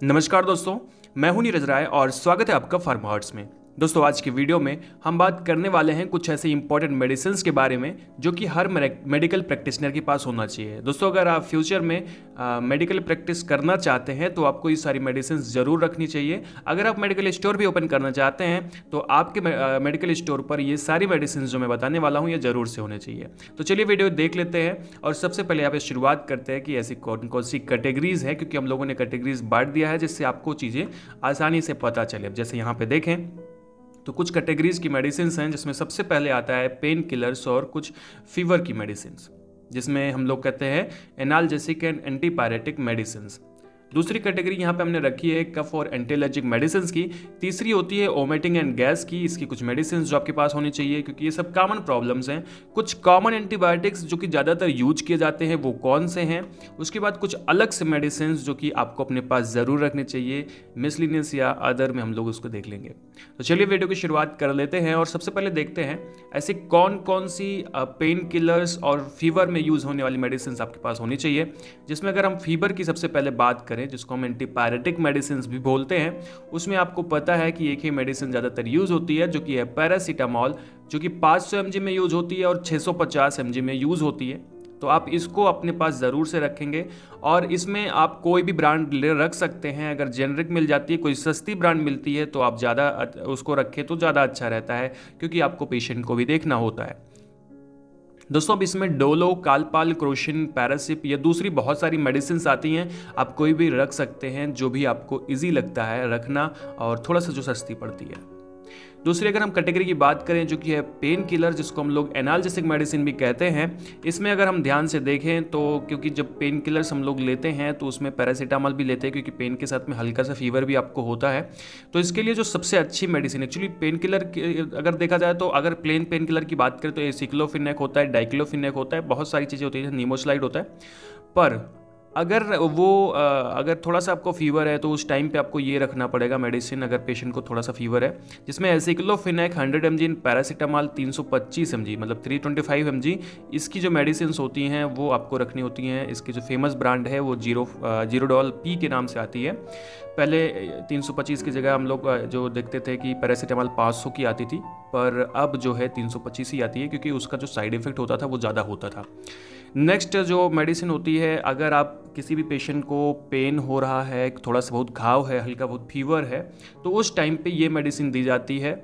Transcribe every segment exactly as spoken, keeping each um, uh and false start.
नमस्कार दोस्तों, मैं हूं नीरज राय और स्वागत है आपका फार्मा हर्ट्स में। दोस्तों, आज की वीडियो में हम बात करने वाले हैं कुछ ऐसे इंपॉर्टेंट मेडिसिन के बारे में जो कि हर मेडिकल प्रैक्टिशनर के पास होना चाहिए। दोस्तों, अगर आप फ्यूचर में मेडिकल प्रैक्टिस करना चाहते हैं तो आपको ये सारी मेडिसिन ज़रूर रखनी चाहिए। अगर आप मेडिकल स्टोर भी ओपन करना चाहते हैं तो आपके मेडिकल स्टोर पर ये सारी मेडिसिन जो मैं बताने वाला हूँ ये ज़रूर से होने चाहिए। तो चलिए वीडियो देख लेते हैं और सबसे पहले यहाँ पे शुरुआत करते हैं कि ऐसी कौन कौन सी कैटेगरीज है, क्योंकि हम लोगों ने कैटेगरीज बांट दिया है जिससे आपको चीज़ें आसानी से पता चले। जैसे यहाँ पे देखें तो कुछ कैटेगरीज की मेडिसिन हैं जिसमें सबसे पहले आता है पेन किलर्स और कुछ फीवर की मेडिसिन, जिसमें हम लोग कहते हैं एनाल्जेसिक एंड एंटीपायरेटिक मेडिसिन। दूसरी कैटेगरी यहाँ पे हमने रखी है कफ और एंटीएलर्जिक मेडिसिन की। तीसरी होती है वोमिटिंग एंड गैस की। इसकी कुछ मेडिसिन जो आपके पास होनी चाहिए क्योंकि ये सब कॉमन प्रॉब्लम्स हैं। कुछ कॉमन एंटीबायोटिक्स जो कि ज़्यादातर यूज किए जाते हैं वो कौन से हैं। उसके बाद कुछ अलग से मेडिसिन जो कि आपको अपने पास ज़रूर रखने चाहिए, मिसलिनियस या अदर में हम लोग उसको देख लेंगे। तो चलिए वीडियो की शुरुआत कर लेते हैं और सबसे पहले देखते हैं ऐसी कौन कौन सी पेन किलर्स और फीवर में यूज़ होने वाली मेडिसिन आपके पास होनी चाहिए। जिसमें अगर हम फीवर की सबसे पहले बात करें, जिसको हम एंटीपायरेटिक मेडिसिन भी बोलते हैं, उसमें आपको पता है कि एक ही मेडिसिन ज़्यादातर यूज़ होती है जो कि है पैरासीटामॉल, जो कि पाँच सौ एम जी में यूज़ होती है और छः सौ पचास एम जी में यूज़ होती है। तो आप इसको अपने पास ज़रूर से रखेंगे और इसमें आप कोई भी ब्रांड ले रख सकते हैं। अगर जेनरिक मिल जाती है, कोई सस्ती ब्रांड मिलती है तो आप ज़्यादा उसको रखें तो ज़्यादा अच्छा रहता है, क्योंकि आपको पेशेंट को भी देखना होता है। दोस्तों, अब इसमें डोलो, कालपाल, क्रोशिन, पैरासिप या दूसरी बहुत सारी मेडिसिन आती हैं। आप कोई भी रख सकते हैं जो भी आपको इजी लगता है रखना और थोड़ा सा जो सस्ती पड़ती है। दूसरी अगर हम कैटेगरी की बात करें जो कि है पेन किलर, जिसको हम लोग एनाल्जेसिक मेडिसिन भी कहते हैं, इसमें अगर हम ध्यान से देखें तो क्योंकि जब पेन किलर्स हम लोग लेते हैं तो उसमें पैरासीटामॉल भी लेते हैं क्योंकि पेन के साथ में हल्का सा फीवर भी आपको होता है। तो इसके लिए जो सबसे अच्छी मेडिसिन एक्चुअली पेन किलर अगर देखा जाए तो अगर प्लेन पेन किलर की बात करें तो एसिक्लोफिनेक होता है, डाइक्लोफिनेक होता है, बहुत सारी चीज़ें होती हैं, नीमोसाइड होता है। पर अगर वो अगर थोड़ा सा आपको फीवर है तो उस टाइम पे आपको ये रखना पड़ेगा मेडिसिन, अगर पेशेंट को थोड़ा सा फीवर है, जिसमें aceclofenac hundred M G, paracetamol तीन सौ पच्चीस एम जी मतलब तीन सौ पच्चीस एम जी, इसकी जो मेडिसिन होती हैं वो आपको रखनी होती हैं। इसकी जो फेमस ब्रांड है वो जीरो जीरोडॉल पी के नाम से आती है। पहले तीन सौ पच्चीस की जगह हम लोग जो देखते थे कि पैरासीटामॉल पाँच सौ की आती थी, पर अब जो है तीन सौ पच्चीस ही आती है क्योंकि उसका जो साइड इफेक्ट होता था वो ज़्यादा होता था। नेक्स्ट जो मेडिसिन होती है, अगर आप किसी भी पेशेंट को पेन हो रहा है, थोड़ा सा बहुत घाव है, हल्का बहुत फीवर है, तो उस टाइम पे ये मेडिसिन दी जाती है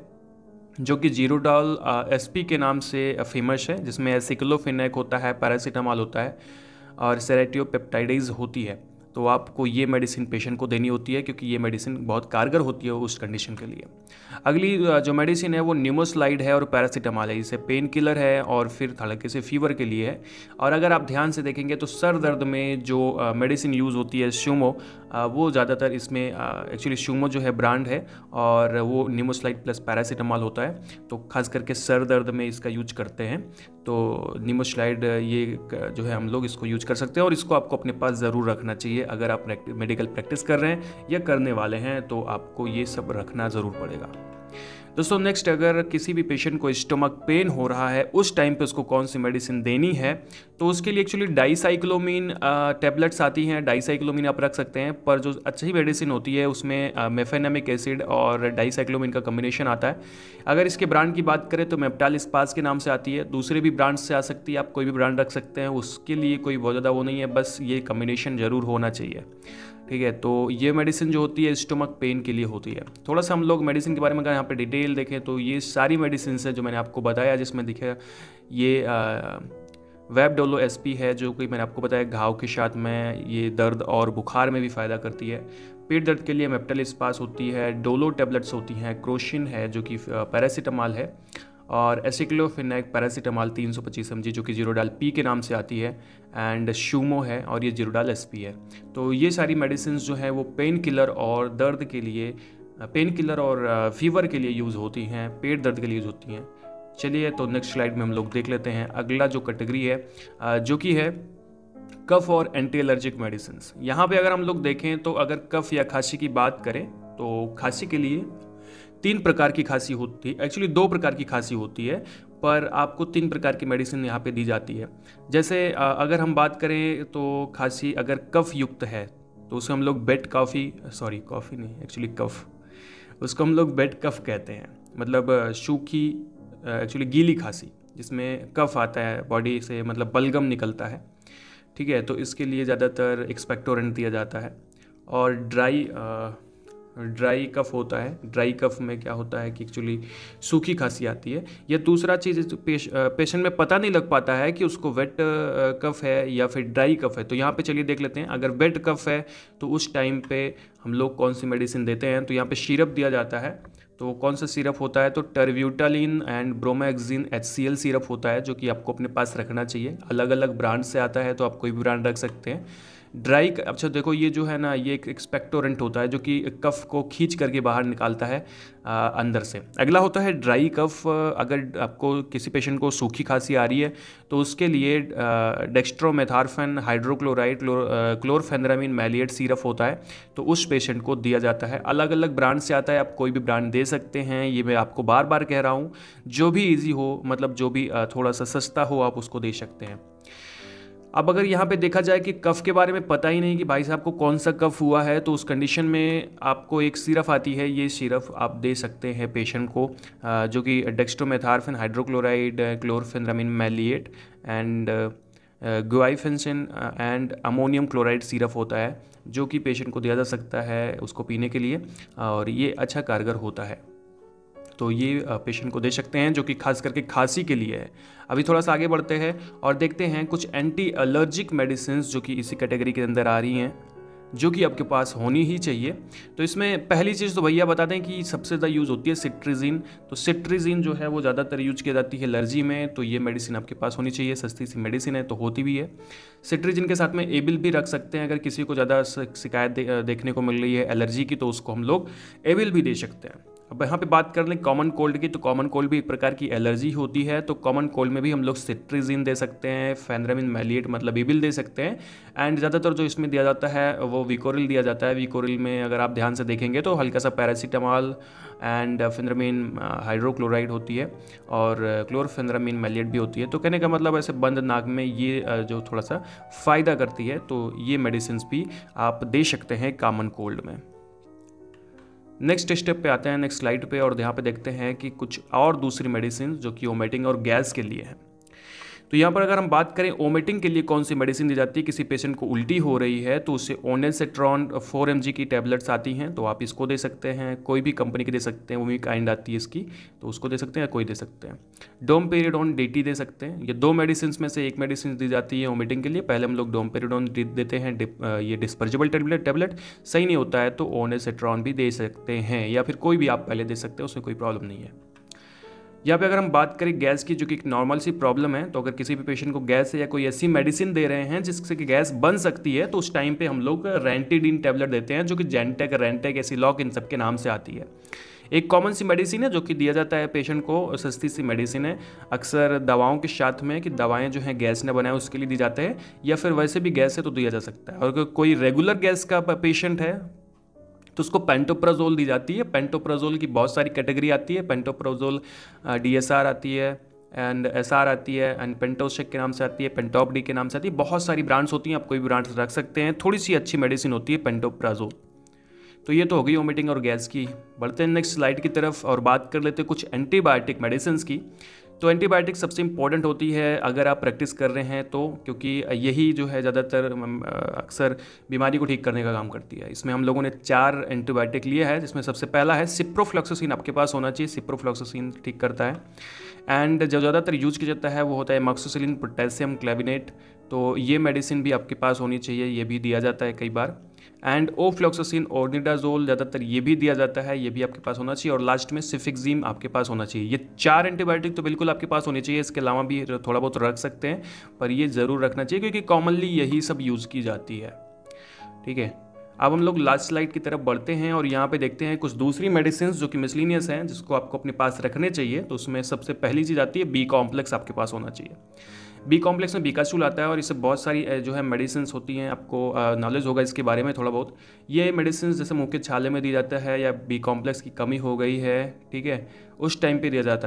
जो कि जीरोडॉल एसपी के नाम से फेमस है, जिसमें एसिक्लोफिनेक होता है, पैरासीटामॉल होता है और सेरेटियोपेप्टाइडेज होती है। तो आपको ये मेडिसिन पेशेंट को देनी होती है क्योंकि ये मेडिसिन बहुत कारगर होती है उस कंडीशन के लिए। अगली जो मेडिसिन है वो न्यूमोस्लाइड है और पैरासीटामॉल है। इसे पेन किलर है और फिर हल्के से फीवर के लिए है। और अगर आप ध्यान से देखेंगे तो सर दर्द में जो मेडिसिन यूज़ होती है शूमो, वो ज़्यादातर इसमें एक्चुअली शूमो जो है ब्रांड है और वो न्यूमोस्लाइड प्लस पैरासीटामॉल होता है। तो खास करके सर दर्द में इसका यूज करते हैं। तो न्यूमोस्लाइड ये जो है हम लोग इसको यूज कर सकते हैं और इसको आपको अपने पास ज़रूर रखना चाहिए। अगर आप मेडिकल प्रैक्टिस कर रहे हैं या करने वाले हैं तो आपको ये सब रखना ज़रूर पड़ेगा। दोस्तों, नेक्स्ट अगर किसी भी पेशेंट को स्टमक पेन हो रहा है उस टाइम पे उसको कौन सी मेडिसिन देनी है, तो उसके लिए एक्चुअली डाइसाइक्लोमीन टैबलेट्स आती हैं। डाइसाइक्लोमीन आप रख सकते हैं, पर जो अच्छी मेडिसिन होती है उसमें मेफेनेमिक एसिड और डाइसाइक्लोमीन का कम्बिनेशन आता है। अगर इसके ब्रांड की बात करें तो मेप्टाल स्पास के नाम से आती है। दूसरे भी ब्रांड से आ सकती है, आप कोई भी ब्रांड रख सकते हैं, उसके लिए कोई बहुत ज़्यादा वो नहीं है, बस ये कम्बिनेशन ज़रूर होना चाहिए। ठीक है, तो ये मेडिसिन जो होती है स्टमक पेन के लिए होती है। थोड़ा सा हम लोग मेडिसिन के बारे में अगर यहाँ पे डिटेल देखें तो ये सारी मेडिसिन है जो मैंने आपको बताया, जिसमें दिखे ये वेबडोलो एसपी है जो कि मैंने आपको बताया घाव के साथ में ये दर्द और बुखार में भी फ़ायदा करती है। पेट दर्द के लिए मेप्टाल स्पास होती है, डोलो टैबलेट्स होती हैं, क्रोशिन है जो कि पैरासीटामॉल है और एसिक्लोफिनेक पैरासीटामॉल तीन सौ पच्चीस एम जी जो कि जीरोडाल पी के नाम से आती है, एंड शूमो है और ये जीरोडाल एसपी है। तो ये सारी मेडिसिन जो हैं वो पेन किलर और दर्द के लिए, पेन किलर और फीवर के लिए यूज़ होती हैं, पेट दर्द के लिए यूज़ होती हैं। चलिए, तो नेक्स्ट स्लाइड में हम लोग देख लेते हैं अगला जो कैटेगरी है जो कि है कफ और एंटी एलर्जिक मेडिसिन। यहाँ पे अगर हम लोग देखें तो अगर कफ या खांसी की बात करें तो खांसी के लिए तीन प्रकार की खांसी होती है, एक्चुअली दो प्रकार की खांसी होती है, पर आपको तीन प्रकार की मेडिसिन यहाँ पे दी जाती है। जैसे अगर हम बात करें तो खांसी अगर कफ युक्त है तो उसे हम लोग बेड कॉफ़ी सॉरी कॉफ़ी नहीं एक्चुअली कफ, उसको हम लोग बेड कफ कहते हैं, मतलब सूखी एक्चुअली गीली खांसी जिसमें कफ आता है बॉडी से, मतलब बलगम निकलता है, ठीक है। तो इसके लिए ज़्यादातर एक्सपेक्टोरेंट दिया जाता है। और ड्राई ड्राई कफ होता है, ड्राई कफ में क्या होता है कि एक्चुअली सूखी खांसी आती है। या दूसरा चीज़ पेश, पेशेंट में पता नहीं लग पाता है कि उसको वेट कफ है या फिर ड्राई कफ है। तो यहाँ पे चलिए देख लेते हैं, अगर वेट कफ है तो उस टाइम पे हम लोग कौन सी मेडिसिन देते हैं। तो यहाँ पे सिरप दिया जाता है। तो कौन सा सिरप होता है, तो terbutaline and bromhexine H C L syrup होता है, जो कि आपको अपने पास रखना चाहिए। अलग अलग ब्रांड से आता है, तो आप कोई भी ब्रांड रख सकते हैं। ड्राई, अच्छा देखो ये जो है ना, ये एक एक्सपेक्टोरेंट होता है जो कि कफ को खींच करके बाहर निकालता है आ, अंदर से। अगला होता है ड्राई कफ। अगर आपको किसी पेशेंट को सूखी खांसी आ रही है तो उसके लिए डेक्स्ट्रोमेथार्फेन हाइड्रोक्लोराइड क्लोरफेनरामिन मैलिएट सिरप होता है, तो उस पेशेंट को दिया जाता है। अलग अलग ब्रांड से आता है, आप कोई भी ब्रांड दे सकते हैं। ये मैं आपको बार बार कह रहा हूँ, जो भी ईजी हो, मतलब जो भी थोड़ा सा सस्ता हो, आप उसको दे सकते हैं। अब अगर यहाँ पे देखा जाए कि कफ़ के बारे में पता ही नहीं कि भाई साहब को कौन सा कफ़ हुआ है, तो उस कंडीशन में आपको एक सिरप आती है, ये सिरप आप दे सकते हैं पेशेंट को, जो कि dextromethorphan hydrochloride chlorpheniramine maleate and guaifenesin and ammonium chloride syrup होता है, जो कि पेशेंट को दिया जा सकता है उसको पीने के लिए, और ये अच्छा कारगर होता है। तो ये पेशेंट को दे सकते हैं, जो कि खास करके खांसी के लिए है। अभी थोड़ा सा आगे बढ़ते हैं और देखते हैं कुछ एंटी एलर्जिक मेडिसिन जो कि इसी कैटेगरी के अंदर आ रही हैं, जो कि आपके पास होनी ही चाहिए। तो इसमें पहली चीज़ तो भैया बता दें कि सबसे ज़्यादा यूज़ होती है सिट्रिजिन। तो सिट्रिजिन जो है वो ज़्यादातर यूज की जाती है एलर्जी में, तो ये मेडिसिन आपके पास होनी चाहिए। सस्ती सी मेडिसिन है तो होती भी है। सिट्रिजिन के साथ में एबिल भी रख सकते हैं, अगर किसी को ज़्यादा शिकायत दे, देखने को मिल रही है एलर्जी की, तो उसको हम लोग एबिल भी दे सकते हैं। अब यहाँ पे बात कर लें कॉमन कोल्ड की, तो कॉमन कोल्ड भी एक प्रकार की एलर्जी होती है, तो कॉमन कोल्ड में भी हम लोग सिट्रिजिन दे सकते हैं, फेनरामिन मैलिएट मतलब एबिल दे सकते हैं। एंड ज़्यादातर जो इसमें दिया जाता है वो विकोरिल दिया जाता है। विकोरिल में अगर आप ध्यान से देखेंगे तो हल्का सा पैरासीटामॉल एंड फेनरामिन हाइड्रोक्लोराइड होती है और क्लोरफेनरामिन मैलिएट भी होती है। तो कहने का मतलब ऐसे बंद नाक में ये जो थोड़ा सा फ़ायदा करती है, तो ये मेडिसिन भी आप दे सकते हैं कॉमन कोल्ड में। नेक्स्ट स्टेप पे आते हैं, नेक्स्ट स्लाइड पे, और यहाँ पे देखते हैं कि कुछ और दूसरी मेडिसिन जो कि वोमिटिंग और गैस के लिए है। तो यहाँ पर अगर हम बात करें वोमिटिंग के लिए कौन सी मेडिसिन दी जाती है, किसी पेशेंट को उल्टी हो रही है तो उसे ओनेसेट्रॉन फोर एम जी की टैबलेट्स आती हैं, तो आप इसको दे सकते हैं। कोई भी कंपनी की दे सकते हैं, वो भी काइंड आती है इसकी, तो उसको दे सकते हैं, कोई दे सकते हैं। डोमपेरिडोन डी टी दे सकते हैं। ये दो मेडिसिन में से एक मेडिसिन दी जाती है वोमिटिंग के लिए। पहले हम लोग डोमपेरिडोन देते हैं, ये डिस्पर्जेबल टैबलेट टैबलेट सही नहीं होता है तो ओनेसेट्रॉन भी दे सकते हैं, या फिर कोई भी आप पहले दे सकते हैं, उसमें कोई प्रॉब्लम नहीं है। यहाँ पे अगर हम बात करें गैस की, जो कि एक नॉर्मल सी प्रॉब्लम है, तो अगर किसी भी पेशेंट को गैस है या कोई ऐसी मेडिसिन दे रहे हैं जिससे कि गैस बन सकती है, तो उस टाइम पे हम लोग रेंटिडीन टैबलेट देते हैं, जो कि जेंटेक, रेंटेक, एसिलॉक इन सब के नाम से आती है। एक कॉमन सी मेडिसिन है जो कि दिया जाता है पेशेंट को, सस्ती सी मेडिसिन है, अक्सर दवाओं के साथ में, कि दवाएं जो हैं गैस न बनाए उसके लिए दी जाते हैं, या फिर वैसे भी गैस है तो दिया जा सकता है। और अगर कोई रेगुलर गैस का पेशेंट है तो उसको पेंटोप्राजोल दी जाती है। पेंटोप्राजोल की बहुत सारी कैटेगरी आती है। पेंटोप्राजोल डी एस आर आती है एंड एस आर आती है एंड पेंटोशेक के नाम से आती है, पेंटॉप डी के नाम से आती है। बहुत सारी ब्रांड्स होती हैं, आप कोई भी ब्रांड्स रख सकते हैं। थोड़ी सी अच्छी मेडिसिन होती है पेंटोप्राजोल। तो ये तो हो गई वोमिटिंग और गैस की। बढ़ते हैं नेक्स्ट स्लाइड की तरफ और बात कर लेते हैं कुछ एंटीबायोटिक मेडिसिन की। तो एंटीबायोटिक सबसे इंपॉर्टेंट होती है अगर आप प्रैक्टिस कर रहे हैं तो, क्योंकि यही जो है ज़्यादातर अक्सर बीमारी को ठीक करने का काम करती है। इसमें हम लोगों ने चार एंटीबायोटिक लिए है, जिसमें सबसे पहला है सिप्रोफ्लॉक्सासिन, आपके पास होना चाहिए। सिप्रोफ्लॉक्सासिन ठीक करता है। एंड जो ज़्यादातर यूज किया जाता है वो होता है एमॉक्सिसिलिन पोटेशियम क्लेविनेट, तो ये मेडिसिन भी आपके पास होनी चाहिए, ये भी दिया जाता है कई बार। एंड ओफ्लॉक्सासिन ऑर्निडाजोल, ज़्यादातर ये भी दिया जाता है, ये भी आपके पास होना चाहिए। और लास्ट में सिफिक्जिम आपके पास होना चाहिए। ये चार एंटीबायोटिक तो बिल्कुल आपके पास होनी चाहिए, इसके अलावा भी थोड़ा बहुत रख सकते हैं, पर ये ज़रूर रखना चाहिए क्योंकि कॉमनली यही सब यूज़ की जाती है। ठीक है, अब हम लोग लास्ट स्लाइड की तरफ बढ़ते हैं और यहाँ पे देखते हैं कुछ दूसरी मेडिसिन जो कि मिसलिनियस हैं, जिसको आपको अपने पास रखने चाहिए। तो उसमें सबसे पहली चीज़ आती है बी कॉम्प्लेक्स, आपके पास होना चाहिए। बी कॉम्प्लेक्स में बीकाचूल आता है और इससे बहुत सारी जो है मेडिसिन होती हैं, आपको नॉलेज होगा इसके बारे में थोड़ा बहुत। ये मेडिसिन जैसे मुँह के छाले में दी जाता है, या बी कॉम्प्लेक्स की कमी हो गई है, ठीक है, उस टाइम पे दिया जाता है।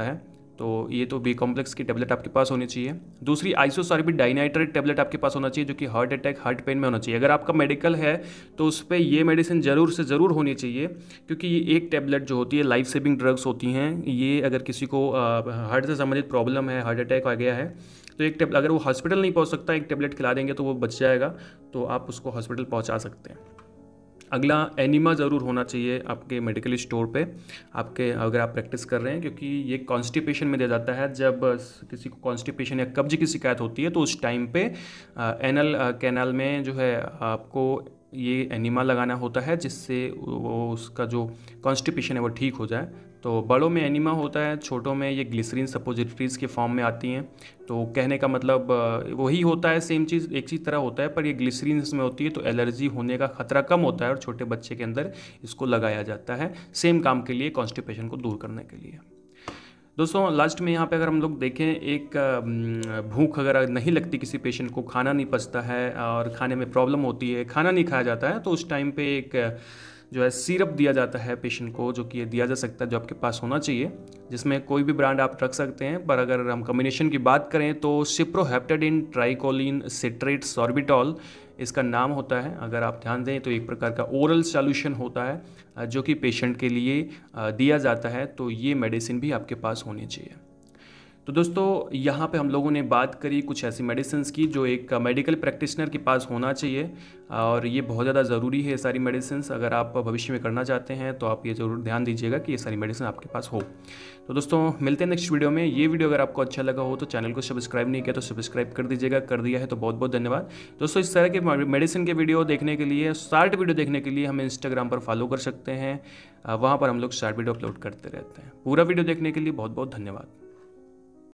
तो ये तो बी कॉम्प्लेक्स की टेबलेट आपके पास होनी चाहिए। दूसरी आइसोसॉर्बिड डाइनाइट्रेट टेबलेट आपके पास होना चाहिए, जो कि हार्ट अटैक हार्ट पेन में होना चाहिए। अगर आपका मेडिकल है तो उस पर ये मेडिसिन ज़रूर से ज़रूर होनी चाहिए, क्योंकि ये एक टेबलेट जो होती है लाइफ सेविंग ड्रग्स होती हैं। ये अगर किसी को हार्ट से संबंधित प्रॉब्लम है, हार्ट अटैक आ गया है, तो एक टेबलेट, अगर वो हॉस्पिटल नहीं पहुँच सकता, एक टेबलेट खिला देंगे तो वो बच जाएगा, तो आप उसको हॉस्पिटल पहुँचा सकते हैं। अगला एनिमा ज़रूर होना चाहिए आपके मेडिकल स्टोर पे, आपके अगर आप प्रैक्टिस कर रहे हैं, क्योंकि ये कॉन्स्टिपेशन में दिया जाता है। जब किसी को कॉन्स्टिपेशन या कब्ज की शिकायत होती है तो उस टाइम पे एनल कैनाल में जो है आपको ये एनिमा लगाना होता है, जिससे वो उसका जो कॉन्स्टिपेशन है वो ठीक हो जाए। तो बड़ों में एनिमा होता है, छोटों में ये ग्लिसरीन सपोजिटरीज़ के फॉर्म में आती हैं। तो कहने का मतलब वही होता है, सेम चीज़ एक चीज़ तरह होता है, पर ये ग्लिसरीन इसमें होती है तो एलर्जी होने का खतरा कम होता है, और छोटे बच्चे के अंदर इसको लगाया जाता है सेम काम के लिए, कॉन्स्टिपेशन को दूर करने के लिए। दोस्तों लास्ट में यहाँ पे अगर हम लोग देखें, एक भूख अगर नहीं लगती किसी पेशेंट को, खाना नहीं पचता है और खाने में प्रॉब्लम होती है, खाना नहीं खाया जाता है, तो उस टाइम पे एक जो है सिरप दिया जाता है पेशेंट को, जो कि ये दिया जा सकता है, जो आपके पास होना चाहिए, जिसमें कोई भी ब्रांड आप रख सकते हैं। पर अगर हम कॉम्बिनेशन की बात करें तो सिप्रोहेप्टेडिन ट्राइकोलिन सिट्रेट सॉर्बिटॉल इसका नाम होता है। अगर आप ध्यान दें तो एक प्रकार का ओरल सॉल्यूशन होता है जो कि पेशेंट के लिए दिया जाता है, तो ये मेडिसिन भी आपके पास होनी चाहिए। तो दोस्तों यहाँ पे हम लोगों ने बात करी कुछ ऐसी मेडिसिन्स की जो एक मेडिकल प्रैक्टिशनर के पास होना चाहिए, और ये बहुत ज़्यादा ज़रूरी है ये सारी मेडिसिन्स। अगर आप भविष्य में करना चाहते हैं तो आप ये ज़रूर ध्यान दीजिएगा कि ये सारी मेडिसिन आपके पास हो। तो दोस्तों मिलते हैं नेक्स्ट वीडियो में। ये वीडियो अगर आपको अच्छा लगा हो तो चैनल को सब्सक्राइब नहीं किया तो सब्सक्राइब कर दीजिएगा, कर दिया है तो बहुत बहुत धन्यवाद। दोस्तों इस तरह के मेडिसिन के वीडियो देखने के लिए, शॉर्ट वीडियो देखने के लिए हमें इंस्टाग्राम पर फॉलो कर सकते हैं, वहाँ पर हम लोग शॉर्ट वीडियो अपलोड करते रहते हैं। पूरा वीडियो देखने के लिए बहुत बहुत धन्यवाद।